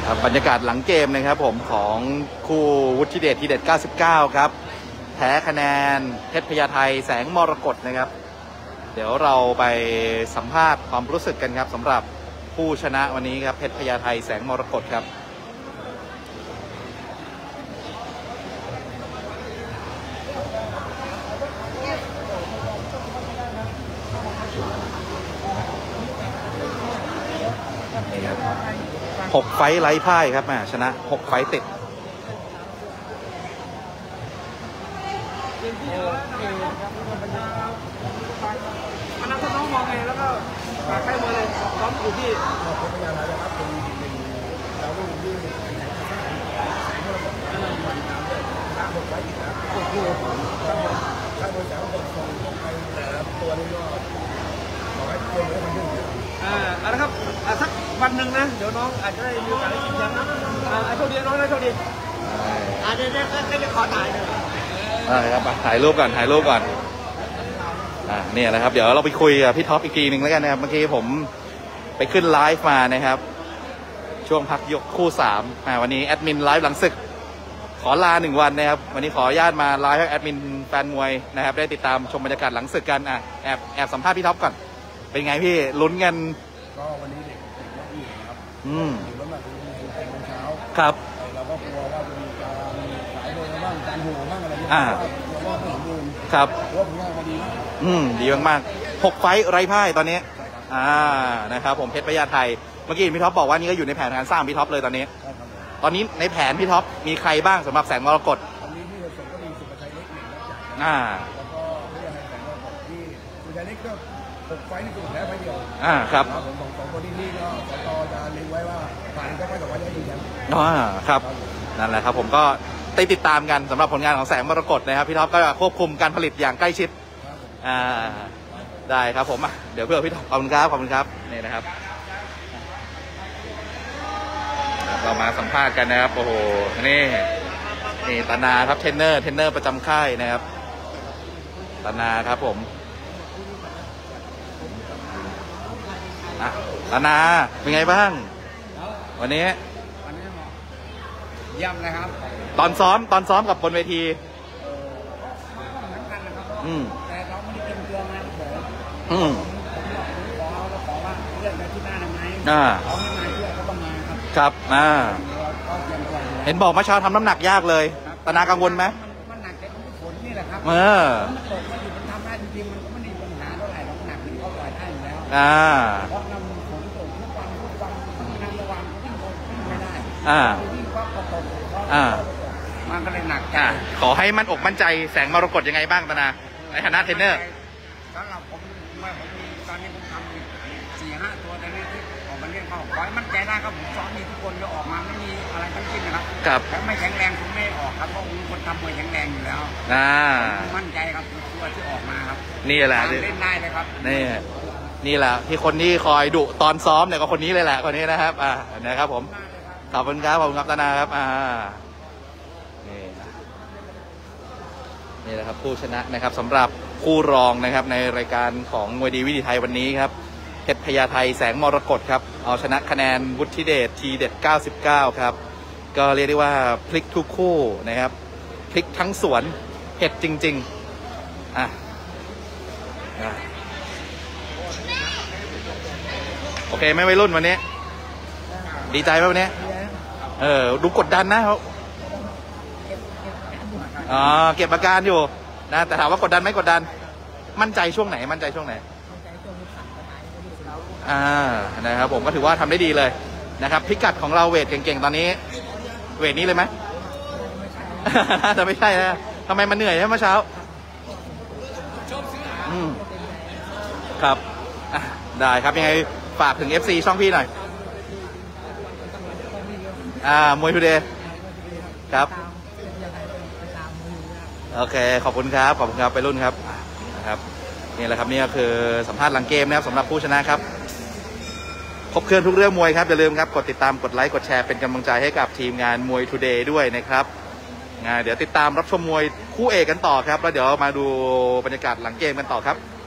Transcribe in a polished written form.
ครับบรรยากาศหลังเกมนะครับผมของคู่วุฒิเดชทีเด็ด99ครับแพ้คะแนนเพชรพญาไทแสงมรกตนะครับเดี๋ยวเราไปสัมภาษณ์ความรู้สึกกันครับสำหรับผู้ชนะวันนี้ครับเพชรพญาไทแสงมรกตครับ6 ไฟท์ไร้พ่ายครับชนะ6 ไฟท์ติดน้องมองไงแล้วก็ฝากให้มาเลยซ้อมอยู่ที่พยาไทนะครับเป็นดาวรุ่งที่6 ไฟติดนะโอ้โหถ้าโดนแสงกดส่งไปแต่ตัวนี้ก็ขอให้คนได้มันขึ้นเอาละครับสักวันหนึ่งนะเดี๋ยวน้องอาจจะได้มีโอกาสได้ชิงแชมป์โชคดีน้องนะโชคดีเดี๋ยวจะขอถ่ายหน่อยครับถ่ายรูปก่อนเนี่ยนะครับเดี๋ยวเราไปคุยกับพี่ท็อปอีกทีหนึ่งแล้วกันนะครับเมื่อกี้ผมไปขึ้นไลฟ์มานะครับช่วงพักยกคู่3วันนี้แอดมินไลฟ์หลังศึกขอลา1 วันนะครับวันนี้ขออนุญาตมาไลฟ์ให้แอดมินแฟนมวยนะครับได้ติดตามชมบรรยากาศหลังศึกกันแอบสัมภาษณ์พี่ท็อปก่อนเป็นไงพี่ลุ้นกันก็วันนี้เด็กยกอยู่ครับถือว่าแบบเป็นเช้าครับเราก็กลัวว่าจะมีการสายโดนบ้างการโหบ้างอะไรอย่างเงี้ยเราก็ถึงดูครับว่าผลงานมาดีดีมากๆ6 ไฟท์ไร้พ่ายตอนนี้นะครับผมเพชรพญาไทเมื่อกี้พี่ท็อปบอกว่านี่ก็อยู่ในแผนการสร้างพี่ท็อปเลยตอนนี้ในแผนพี่ท็อปมีใครบ้างสำหรับแสงมรกตตอนนี้ที่ส่งก็มีสุภชัยเล็ก1นัดจากแล้วก็ไม่ได้ให้แสงมรกตที่สุภชัยเล็กก็6 ไฟท์นี่คือแพ้ไฟเดียวครับผม2 คนที่ก็สตจะเล็งไว้ว่าผ่านก็ไม่ต้องว่าได้ดีแชมป์ครับนั่นแหละครับผมก็ติดตามกันสำหรับผลงานของแสงมรกตนะครับพี่ท็อปก็ควบคุมการผลิตอย่างใกล้ชิดได้ครับผมเดี๋ยวเพื่อพี่ท็อปขอบคุณครับนี่นะครับเรามาสัมภาษณ์กันนะครับโอ้โหนี่ตานาครับเทรนเนอร์ประจำค่ายนะครับตานาครับผมตานาเป็นไงบ้างวันนี้เยี่ยมเลยครับตอนซ้อมกับบนเวทีแต่เราไม่ได้เป็นตัวงานขอว่าเรื่องในที่หน้าได้ไหมเขาให้มาช่วยก็ต้องมาครับเห็นบอกเมื่อเช้าทำน้ำหนักยากเลยตนากังวลไหมมันหนักแต่ฝนนี่แหละครับมันตกมันอยู่มันทำได้จริงๆมันก็ไม่ได้ปัญหาเท่าไหร่หรอกหนักมันก็ปล่อยได้อยู่แล้วเพราะน้ำฝนตกทุกวันน้ำระวังวิ่งไม่ได้วิ่งก็ตกมันก็เลยหนักขอให้มันอกมั่นใจแสงมรกตยังไงบ้างตนาในฐานะเทรนเนอร์สำหรับผมตอนนี้ผมทำ4-5 ตัวแต่นี่ที่ออกมาเล่นเขาขอให้มั่นใจได้ครับผมซ้อมมีทุกคนจะออกมาไม่มีอะไรทั้งสิ้นนะครับถ้าไม่แข็งแรงผมไม่ออกครับเพราะผมคนทำมวยแข็งแรงอยู่แล้วมั่นใจครับตัวที่ออกมาครับนี่แหละเล่นได้เลยครับนี่แหละที่คนที่คอยดุตอนซ้อมเนี่ยก็คนนี้เลยแหละคนนี้นะครับนะครับผมขอบคุณครับตนาครับนี่แหละครับผู้ชนะนะครับสำหรับคู่รองนะครับในรายการของมวยดีวิถีไทยวันนี้ครับเพชรพญาไทแสงมรกตครับเอาชนะคะแนนวุฒิเดชทีเด็ด99ครับก็เรียกได้ว่าพลิกทุกคู่นะครับพลิกทั้งสวนเผ็ดจริงๆโอเคไม่วัยรุ่นวันนี้ดีใจไหมวันนี้ดูกดดันนะเก็บอาการอยู่นะแต่ถามว่ากดดันไหมกดดันมั่นใจช่วงไหนนะครับผมก็ถือว่าทำได้ดีเลยนะครับพิกัดของเราเวทเก่งๆตอนนี้เวทนี้เลยไหมแต่ไม่ใช่นะทำไมมันเหนื่อยใช่ไหมเมื่อเช้าครับได้ครับยังไงฝากถึง FC ช่องพี่หน่อยมวยทูเดย์ครับโอเคขอบคุณครับไปรุ่นครับนะครับนี่แหละครับนี่ก็คือสัมภาษณ์หลังเกมนะครับสำหรับผู้ชนะครับครบเครื่องทุกเรื่องมวยครับอย่าลืมครับกดติดตามกดไลค์กดแชร์เป็นกำลังใจให้กับทีมงานมวยทูเดย์ด้วยนะครับเดี๋ยวติดตามรับชมมวยคู่เอกกันต่อครับแล้วเดี๋ยวมาดูบรรยากาศหลังเกมกันต่อครับ